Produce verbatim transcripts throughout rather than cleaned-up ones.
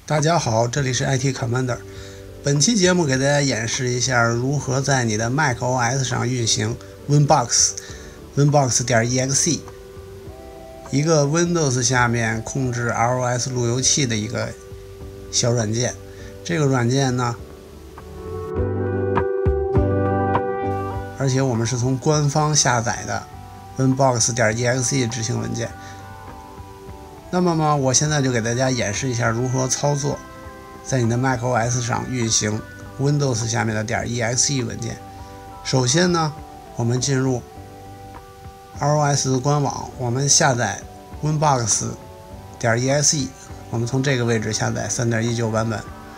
大家好，这里是 I T Commander。本期节目给大家演示一下如何在你的 macOS 上运行 Winbox Winbox 点 E X E， 一个 Windows 下面控制 iOS 路由器的一个小软件。这个软件呢，而且我们是从官方下载的 Winbox 点 E X E 执行文件。那么嘛，我现在就给大家演示一下如何操作，在你的 macOS 上运行 Windows 下面的点 E X E 文件。首先呢，我们进入 iOS 的官网，我们下载 Winbox 点 E X E， 我们从这个位置下载 三点一九 版本。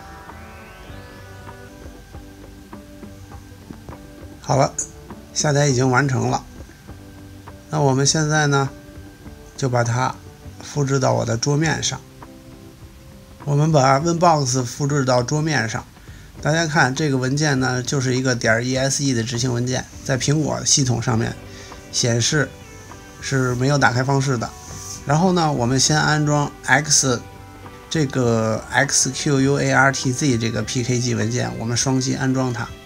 好了，下载已经完成了。那我们现在呢，就把它复制到我的桌面上。我们把 Winbox 复制到桌面上，大家看这个文件呢，就是一个点 E X E 的执行文件，在苹果系统上面显示是没有打开方式的。然后呢，我们先安装 X 这个 X Q U A R T Z 这个 P K G 文件，我们双击安装它。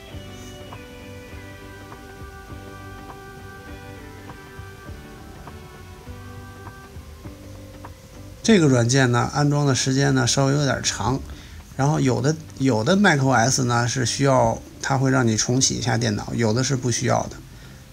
这个软件呢，安装的时间呢稍微有点长，然后有的有的 macOS 呢是需要它会让你重启一下电脑，有的是不需要的。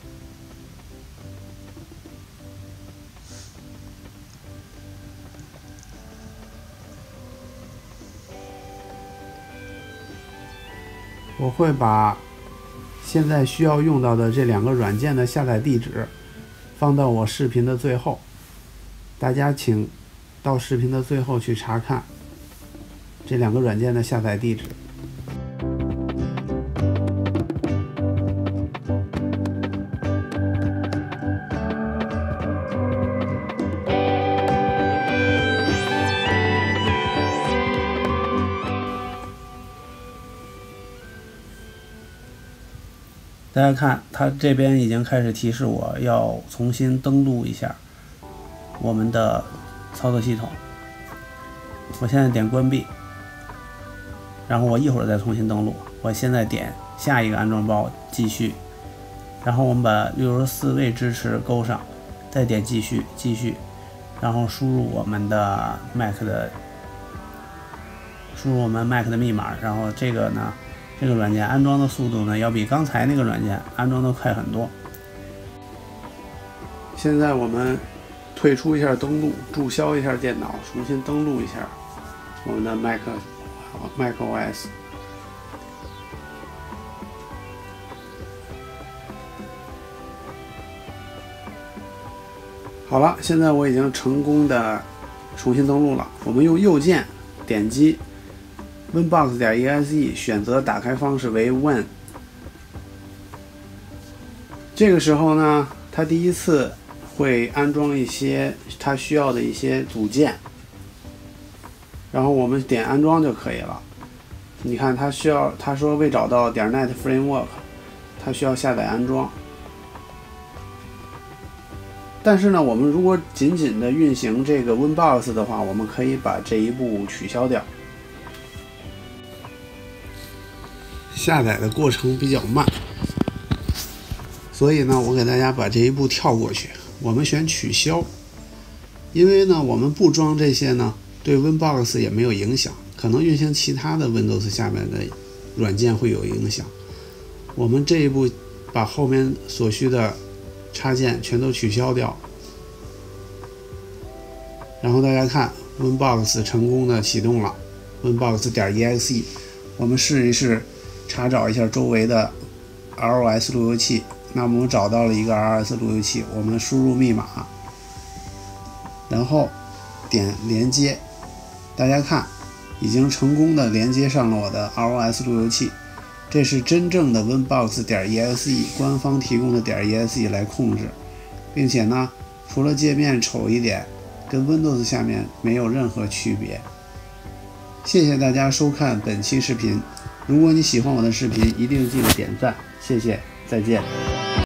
我会把现在需要用到的这两个软件的下载地址放到我视频的最后，大家请到视频的最后去查看这两个软件的下载地址。大家看，它这边已经开始提示我要重新登录一下我们的操作系统。我现在点关闭，然后我一会儿再重新登录。我现在点下一个安装包继续，然后我们把六十四位支持勾上，再点继续继续，然后输入我们的 Mac 的输入我们 Mac 的密码。然后这个呢，这个软件安装的速度呢，要比刚才那个软件安装的快很多。现在我们退出一下登录，注销一下电脑，重新登录一下我们的 Mac macOS。好了，现在我已经成功的重新登录了。我们用右键点击 Winbox 点 E X E， 选择打开方式为 Win。这个时候呢，它第一次会安装一些它需要的一些组件，然后我们点安装就可以了。你看它需要，他说未找到点 net framework， 它需要下载安装。但是呢，我们如果仅仅的运行这个 Winbox 的话，我们可以把这一步取消掉。下载的过程比较慢，所以呢，我给大家把这一步跳过去。我们选取消，因为呢，我们不装这些呢，对 Winbox 也没有影响，可能运行其他的 Windows 下面的软件会有影响。我们这一步把后面所需的插件全都取消掉，然后大家看 Winbox 成功的启动了 Winbox 点 E X E。我们试一试查找一下周围的 iOS 路由器。那么我们找到了一个 iOS 路由器，我们输入密码，然后点连接。大家看，已经成功的连接上了我的 iOS 路由器。这是真正的 Winbox 点 E X E 官方提供的点 E X E 来控制，并且呢，除了界面丑一点，跟 Windows 下面没有任何区别。谢谢大家收看本期视频，如果你喜欢我的视频，一定记得点赞，谢谢，再见。